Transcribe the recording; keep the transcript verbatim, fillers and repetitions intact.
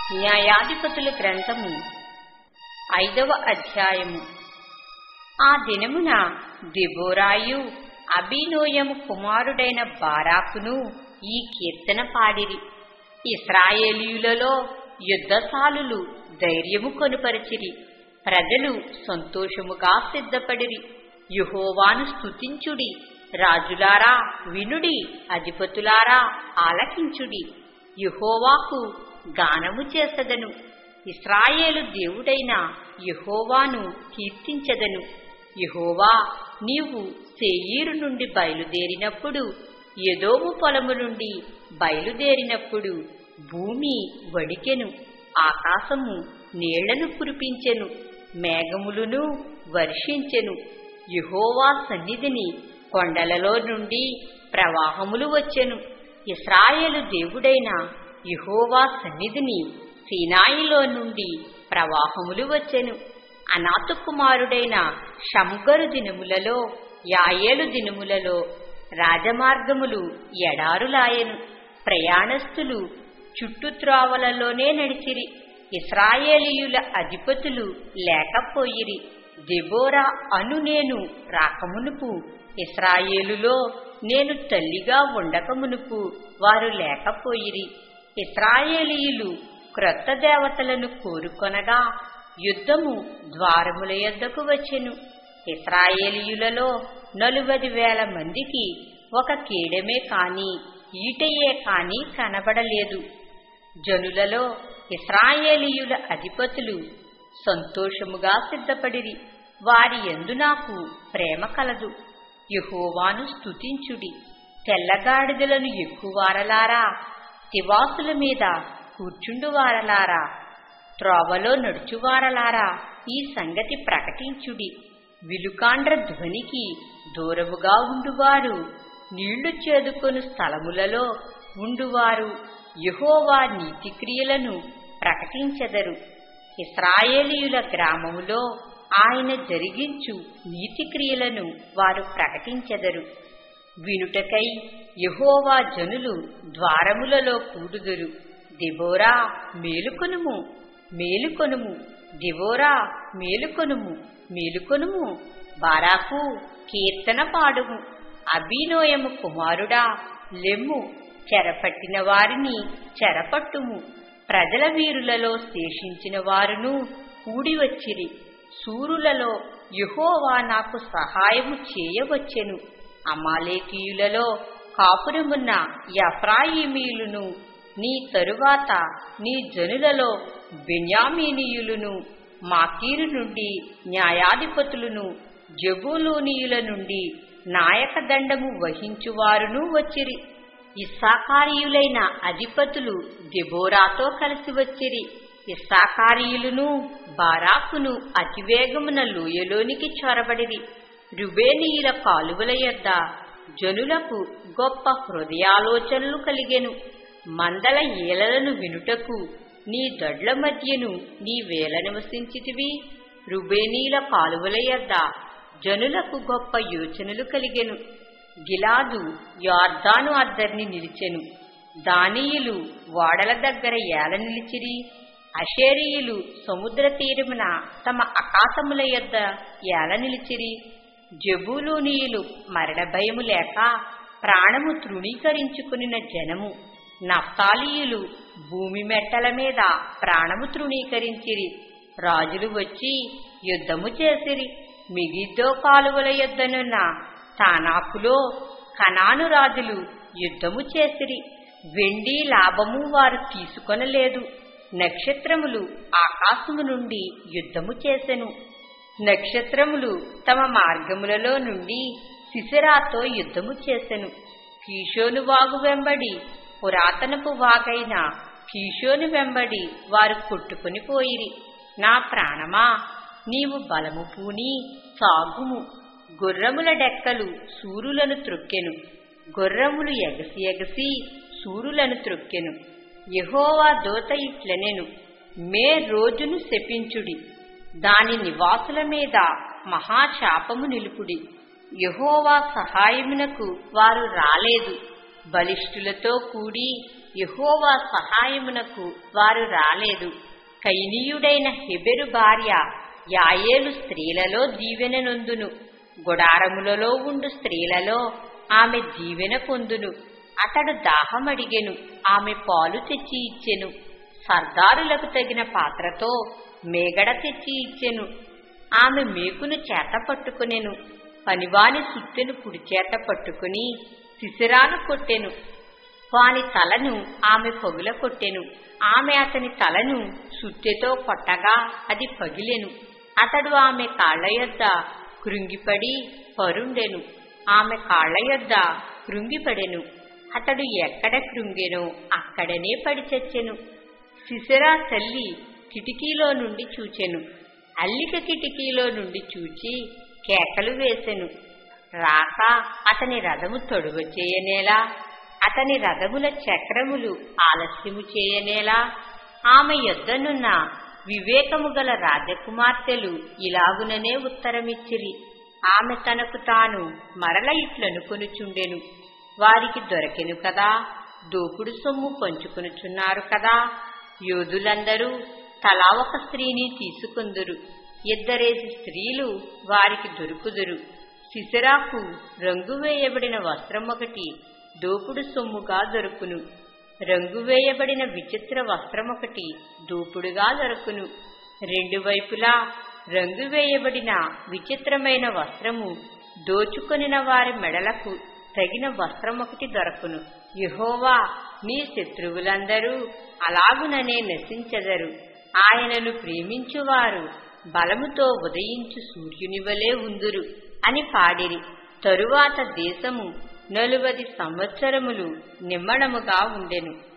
న్యాయాధిపతుల గ్రంథము ఐదవ అధ్యాయము. ఆ దినమున దెబోరాయు అబీనోయము కుమారుడైన బారాకును ఈ కీర్తన పాడిరి. ఇశ్రాయేలీయులలో యుద్ధశాలులు ధైర్యము కొనుపరిచిరి. ప్రజలు సంతోషముగా సిద్ధపడిరి. యెహోవాను స్తుతించుడి, రాజులారా వినుడి, అధిపతులారా ఆలకించుడి. యెహోవాకు గానము చేసెదను, ఇశ్రాయేలు దేవుడైన యెహోవాను కీర్తించెదను. యెహోవా, నీవు శేయీరు నుండి బయలుదేరినప్పుడు, ఎదోము పొలము నుండి బయలుదేరినప్పుడు భూమి వడికెను, ఆకాశము నీళ్లను కురిపించెను, మేఘములను వర్షించెను. యెహోవా సన్నిధిని కొండలలో నుండి ప్రవాహములు వచ్చెను. ఇశ్రాయేలు దేవుడైన యెహోవా సన్నిధిని సీనాయిలో నుండి ప్రవాహములు వచ్చెను. అనాతు కుమారుడైన షమ్గరు దినములలో, యాయేలు దినములలో రాజమార్గములు ఎడారులాయెను. ప్రయాణస్థులు చుట్టుత్రోవలలోనే నడిచిరి. ఇశ్రాయేలీయుల అధిపతులు లేకపోయిరి. దెబోరా అను నేను రాకమునుపు, ఇశ్రాయేలులో నేను తల్లిగా ఉండకమునుపు వారు లేకపోయిరి. ఇశ్రాయేలీయులు క్రొత్త దేవతలను కోరుకొనగా యుద్ధము ద్వారముల యొద్దకు వచ్చెను. ఇశ్రాయేలీయులలో నలువది వేల మందికి ఒక కేడమే కాని ఈటయే కాని కనబడలేదు. జనులలో ఇశ్రాయేలీయుల అధిపతులు సంతోషముగా సిద్ధపడిరి. వారి యందు నాకు ప్రేమ కలదు. యెహోవాను స్తుతించుడి. తెల్లగాడిదలను ఎక్కువారలారా, తివాసుల మీద కూర్చుండువారలారా, త్రోవలో నడుచువారలారా ఈ సంగతి ప్రకటించుడి. విలుకాండ్ర ధ్వనికి దూరముగా ఉండువారు, నీళ్లు చేదుకొను స్థలములలో ఉండువారు యెహోవా నీతిక్రియలను ప్రకటించెదరు. ఇశ్రాయేలీయుల గ్రామములో ఆయన జరిగించు నీతిక్రియలను వారు ప్రకటించెదరు. వినుటకై యెహోవా జనులు ద్వారములలో కూడుదురు. దెబోరా మేలుకొనుము, మేలుకొనుము, దెబోరా మేలుకొనుము, మేలుకొనుము. బారాకు కీర్తన పాడుము. అబీనోయము కుమారుడా లెమ్ము, చెరపట్టిన వారిని చెరపట్టుము. ప్రజల వీరులలో శేషించిన వారును కూడివచ్చిరి. శూరులలో యెహోవా నాకు సహాయము చేయవచ్చెను. అమాలేకీయులలో కాపురమున్న ఎఫ్రాయిమీయులను, నీ తరువాత నీ జనులలో బెన్యామీనీయులను, మాకీరు నుండి న్యాయాధిపతులను, జబూలూనీయుల నుండి నాయకదండము వహించువారును వచ్చిరి. ఇస్సాకారీయులైన అధిపతులు దెబోరాతో కలిసి వచ్చిరి. ఇస్సాకారీయులను బారాకును అతివేగమున లోయలోనికి చొరబడిరి. రుబేనీయుల కాలువల యొద్ద జనులకు గొప్ప హృదయాలోచనలు కలిగెను. మందల ఈలలను వినుటకు నీ దొడ్ల మధ్యను నీ వేల నివసించితివి. రుబేనీయుల కాలువల యొద్ద జనులకు గొప్ప యోచనలు కలిగెను. గిలాదు యొర్దాను అద్దరిని నిలిచెను. దానీయులు ఓడల దగ్గర ఏల నిలిచిరి. అషేరీయులు సముద్ర తీరమున తమ అకాశముల యొద్ద ఏల నిలిచిరి. జబూలూనీయులు మరణ భయము లేక ప్రాణము తృణీకరించుకునిన జనము. నఫ్తాలీయులు భూమి మెట్టల మీద ప్రాణము తృణీకరించిరి. రాజులు వచ్చి యుద్ధము చేసిరి. మిగిద్దో కాలువల యొద్దనున్న తానాకులో కనాను రాజులు యుద్ధము చేసిరి. వెండి లాభము వారు తీసుకొనలేదు. నక్షత్రములు ఆకాశము నుండి యుద్ధము చేసెను. నక్షత్రములు తమ మార్గములలో నుండి సిసెరాతో యుద్ధము చేసెను. కీషోను వాగు వెంబడి, పురాతనపు వాగైన కీషోను వెంబడి వారు కొట్టుకుని పోయిరి. నా ప్రాణమా, నీవు బలము పూని సాగుము. గుర్రముల డెక్కలు సూరులను త్రొక్కెను. గుర్రములు ఎగసి ఎగసి సూరులను త్రొక్కెను. యెహోవా దూత ఇట్లనెను, మే రోజును శపించుడి, దాని నివాసుల మీద మహాశాపము నిలుపుడి. యెహోవా సహాయమునకు వారు రాలేదు. బలిష్ఠులతో కూడి యెహోవా సహాయమునకు వారు రాలేదు. కయనీయుడైన హెబెరు భార్య యాయేలు స్త్రీలలో దీవెన నొందును. గుడారములలో ఉండు స్త్రీలలో ఆమె దీవెన పొందును. అతడు దాహమడిగెను, ఆమె పాలు తెచ్చి ఇచ్చెను. సర్దారులకు తగిన పాత్రతో మేగడ తెచ్చి ఇచ్చెను. ఆమె మేకును చేత పట్టుకునెను. పనివాని సుత్తెను కుడి చేత పట్టుకుని సిసిరాను కొట్టెను. వాని తలను ఆమె పగుల కొట్టెను. ఆమె అతని తలను సుత్తెతో కొట్టగా అది పగిలెను. అతడు ఆమె కాళ్ల యొద్ద కృంగిపడి పరుండెను. ఆమె కాళ్ల యొద్ద కృంగిపడెను. అతడు ఎక్కడ కృంగెనో అక్కడనే పడి చచ్చెను. సిసెరా తల్లి కిటికీలో నుండి చూచెను. అల్లిక కిటికీలో నుండి చూచి కేకలు వేసెను. రాక అతని రథము తొడువ చేయనేలా, అతని రథముల చక్రములు ఆలస్యము చేయనేలా. ఆమె యొద్దనున్న వివేకము గల రాజకుమార్తెలు ఇలాగుననే ఉత్తరమిచ్చిరి. ఆమె తనకు తాను మరల ఇట్లనుకొనుచుండెను, వారికి దొరకెను కదా, దోపుడు సొమ్ము పంచుకొనుచున్నారు కదా. యోధులందరూ తలా ఒక స్త్రీని తీసుకొందురు. ఇద్దరేసి స్త్రీలు వారికి దొరుకుదురు. సిసెరాకు రంగు వేయబడిన వస్త్రం ఒకటి దోపుడు సొమ్ముగా దొరుకును. రంగు వేయబడిన విచిత్ర వస్త్రమొకటి దోపుడుగా దొరుకును. రెండు వైపులా రంగు వేయబడిన విచిత్రమైన వస్త్రము దోచుకొనిన వారి మెడలకు తగిన వస్త్రమొకటి దొరకును. యెహోవా నీ శత్రువులందరూ అలాగుననే నశించెదరు. ఆయనను ప్రేమించువారు బలముతో ఉదయించు సూర్యునివలే ఉందురు అని పాడిరి. తరువాత దేశము నలువది సంవత్సరములు నిమ్మడముగా ఉండెను.